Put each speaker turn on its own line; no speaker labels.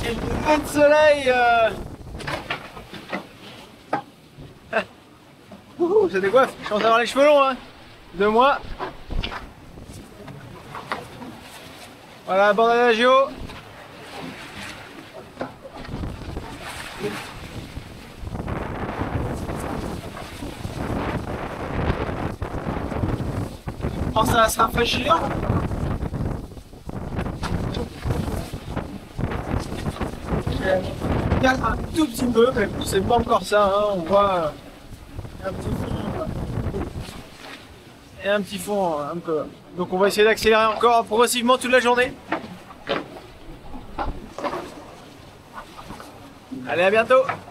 Un de soleil. Ça décoiffe, je commence à avoir les cheveux longs, hein. 2 mois. Voilà, bande Adagio. Oh, ça va se rafraîchir. Regarde un tout petit peu, mais c'est pas encore ça, hein. On voit un petit fond et un petit fond un peu. Donc on va essayer d'accélérer encore progressivement toute la journée. Allez, à bientôt!